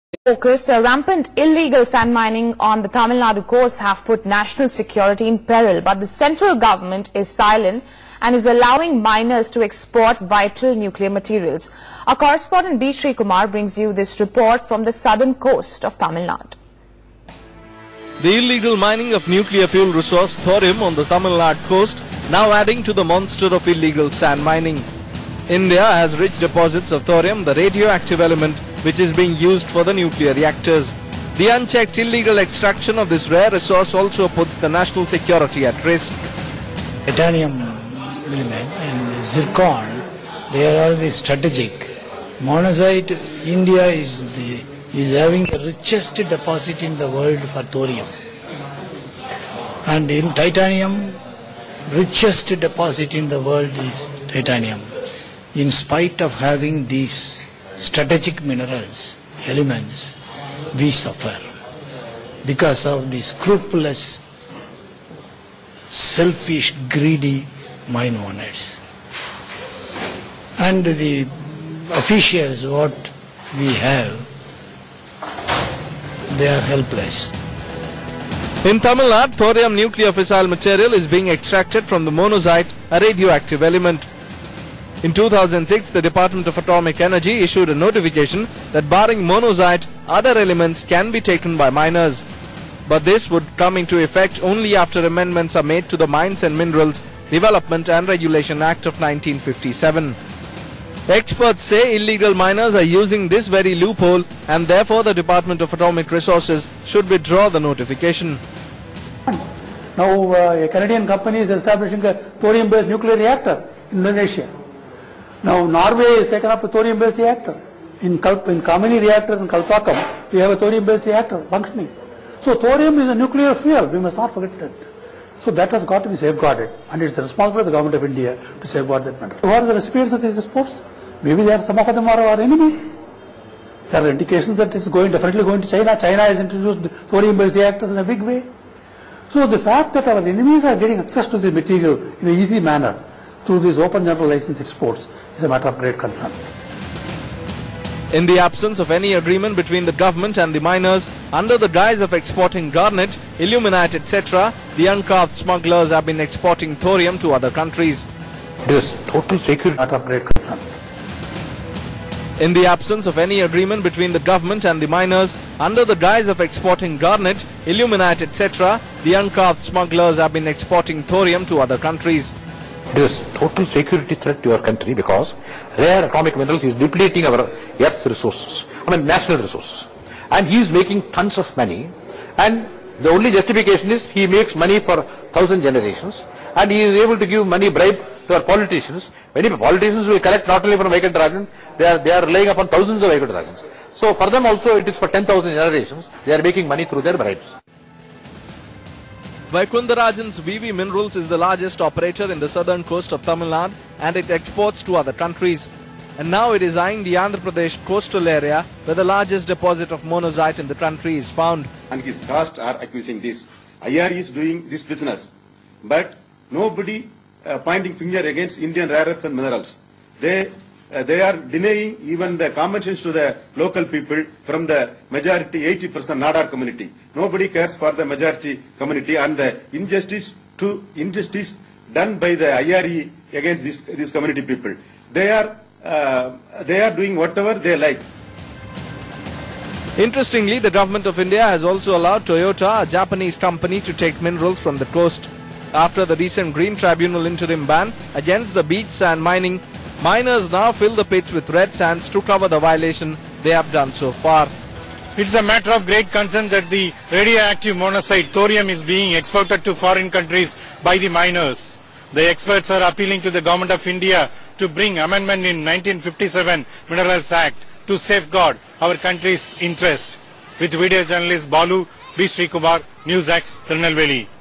Focus, rampant illegal sand mining on the Tamil Nadu coast have put national security in peril, but the central government is silent and is allowing miners to export vital nuclear materials. Our correspondent B. Sri Kumar brings you this report from the southern coast of Tamil Nadu. The illegal mining of nuclear fuel resource thorium on the Tamil Nadu coast now adding to the monster of illegal sand mining. India has rich deposits of thorium, the radioactive element which is being used for the nuclear reactors. The unchecked illegal extraction of this rare resource also puts the national security at risk. Titanium element and zircon, they are all the strategic. Monazite, India is having the richest deposit in the world for thorium. And in titanium, richest deposit in the world is titanium. In spite of having these strategic minerals, elements, we suffer because of the scrupulous, selfish, greedy mine owners. And the officials, what we have, they are helpless. In Tamil Nadu, thorium nuclear fissile material is being extracted from the monazite, a radioactive element. In 2006, the Department of Atomic Energy issued a notification that barring monazite, other elements can be taken by miners. But this would come into effect only after amendments are made to the Mines and Minerals Development and Regulation Act of 1957. Experts say illegal miners are using this very loophole and therefore the Department of Atomic Resources should withdraw the notification. Now a Canadian company is establishing a thorium-based nuclear reactor in Indonesia. Now Norway has taken up a thorium-based reactor. In Kamini reactor in Kalpakkam, we have a thorium-based reactor functioning. So thorium is a nuclear fuel, we must not forget that. So that has got to be safeguarded, and it's the responsibility of the government of India to safeguard that matter. Who are the recipients of these exports? Maybe some of them are our enemies. There are indications that it's definitely going to China. China has introduced thorium-based reactors in a big way. So the fact that our enemies are getting access to the material in an easy manner through these open general license exports is a matter of great concern. In the absence of any agreement between the government and the miners, under the guise of exporting garnet, illuminate, etc., the uncarved smugglers have been exporting thorium to other countries. It is total security matter of great concern. In the absence of any agreement between the government and the miners, under the guise of exporting garnet, illuminate, etc., the uncarved smugglers have been exporting thorium to other countries. It is total security threat to your country because rare atomic minerals is depleting our earth's resources, national resources. And he is making tons of money, and the only justification is he makes money for 1,000 generations and he is able to give money bribe to our politicians. Many politicians will collect not only from Vaikuntharajan, they are relying upon thousands of Vaikuntharajan. So for them also it is for 10,000 generations, they are making money through their bribes. Vaikuntharajan's VV Minerals is the largest operator in the southern coast of Tamil Nadu and it exports to other countries. And now it is eyeing the Andhra Pradesh coastal area where the largest deposit of monazite in the country is found. And his caste are accusing this. IR is doing this business. But nobody pointing finger against Indian rare earth and minerals. They are denying even the compensations to the local people from the majority 80% Nadar community. Nobody cares for the majority community and the injustice done by the IRE against these community people. They are doing whatever they like. Interestingly, the government of India has also allowed Toyota, a Japanese company, to take minerals from the coast. After the recent Green Tribunal interim ban against the beach sand mining, miners now fill the pits with red sands to cover the violation they have done so far. It's a matter of great concern that the radioactive monazite thorium is being exported to foreign countries by the miners. The experts are appealing to the government of India to bring amendment in 1957 Minerals Act to safeguard our country's interest. With video journalist Balu, B. Sri Kumar, News X, Tirunelveli.